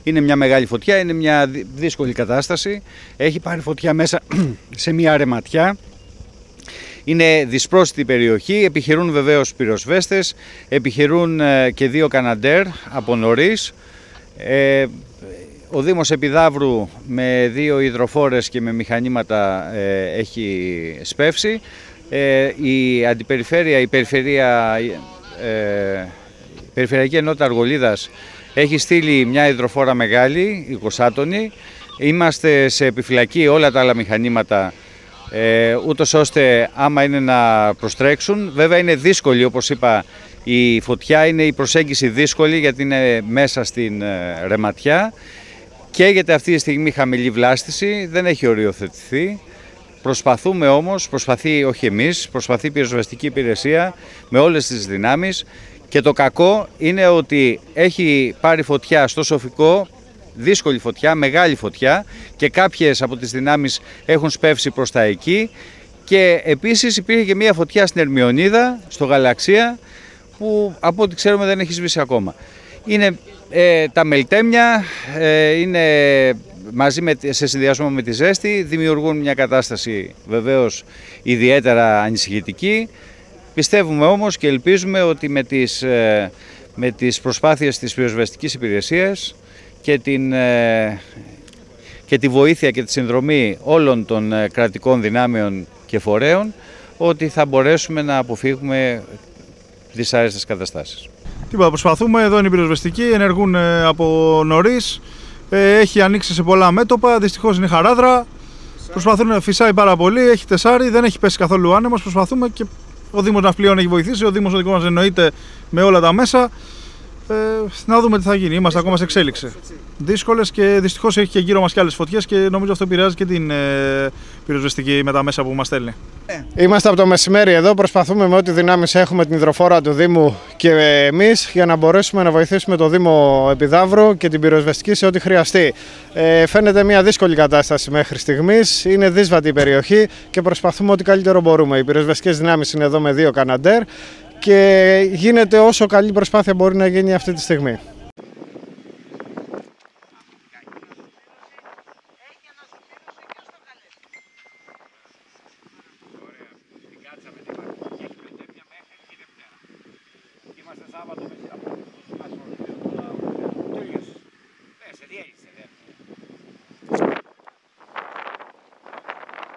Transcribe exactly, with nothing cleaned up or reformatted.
Είναι μια μεγάλη φωτιά, είναι μια δύσκολη κατάσταση. Έχει πάρει φωτιά μέσα σε μια ρεματιά. Είναι δυσπρόσιτη περιοχή, επιχειρούν βεβαίως πυροσβέστες, επιχειρούν και δύο καναντέρ από νωρίς. Ε, ο Δήμος Επιδαύρου με δύο υδροφόρες και με μηχανήματα ε, έχει σπεύσει. Ε, η αντιπεριφέρεια, η περιφερεια, ε, η Περιφερειακή Ενότητα Αργολίδας έχει στείλει μια υδροφόρα μεγάλη, είκοσι τόννη. Είμαστε σε επιφυλακή όλα τα άλλα μηχανήματα, ε, ούτως ώστε άμα είναι να προστρέξουν. Βέβαια είναι δύσκολη, όπως είπα, η φωτιά, είναι η προσέγγιση δύσκολη γιατί είναι μέσα στην ε, ρεματιά. Καίγεται αυτή τη στιγμή χαμηλή βλάστηση, δεν έχει οριοθετηθεί. Προσπαθούμε όμως, προσπαθεί όχι εμείς, προσπαθεί η πυροσβεστική υπηρεσία με όλες τις δυνάμεις, και το κακό είναι ότι έχει πάρει φωτιά στο Σοφικό, δύσκολη φωτιά, μεγάλη φωτιά, και κάποιες από τις δυνάμεις έχουν σπεύσει προς τα εκεί, και επίσης υπήρχε και μια φωτιά στην Ερμιονίδα, στο Γαλαξία, που από ό,τι ξέρουμε δεν έχει σβήσει ακόμα. Είναι ε, τα μελτέμια, ε, είναι μαζί με, σε συνδυασμό με τη ζέστη, δημιουργούν μια κατάσταση βεβαίως ιδιαίτερα ανησυχητική. Πιστεύουμε όμως και ελπίζουμε ότι με τις, ε, με τις προσπάθειες της πυροσβεστικής υπηρεσίας και, την, ε, και τη βοήθεια και τη συνδρομή όλων των ε, κρατικών δυνάμεων και φορέων, ότι θα μπορέσουμε να αποφύγουμε δυσάρεστες καταστάσεις. Τίποτα, προσπαθούμε, εδώ είναι η πυροσβεστική, ενεργούν ε, από νωρίς, ε, έχει ανοίξει σε πολλά μέτωπα, δυστυχώς είναι χαράδρα, προσπαθούν, φυσάει πάρα πολύ, έχει τεσάρι, δεν έχει πέσει καθόλου άνεμος, προσπαθούμε, και ο Δήμος Ναυπλίων έχει βοηθήσει, ο Δήμος ο δικό μας εννοείται με όλα τα μέσα. Ε, να δούμε τι θα γίνει, είμαστε ακόμα σε εξέλιξη. Δύσκολες, και δυστυχώς έχει και γύρω μας και άλλες φωτιές, και νομίζω αυτό επηρεάζει και την ε, πυροσβεστική με τα μέσα που μας στέλνει. Είμαστε από το μεσημέρι εδώ, προσπαθούμε με ό,τι δυνάμεις έχουμε την υδροφόρα του Δήμου και εμείς για να μπορέσουμε να βοηθήσουμε το Δήμο Επιδαύρου και την πυροσβεστική σε ό,τι χρειαστεί. Ε, φαίνεται μια δύσκολη κατάσταση μέχρι στιγμής, είναι δύσβατη η περιοχή και προσπαθούμε ό,τι καλύτερο μπορούμε. Οι πυροσβεστικές δυνάμεις είναι εδώ με δύο καναντέρ και γίνεται όσο καλή προσπάθεια μπορεί να γίνει αυτή τη στιγμή. Είμαστε Σάββατο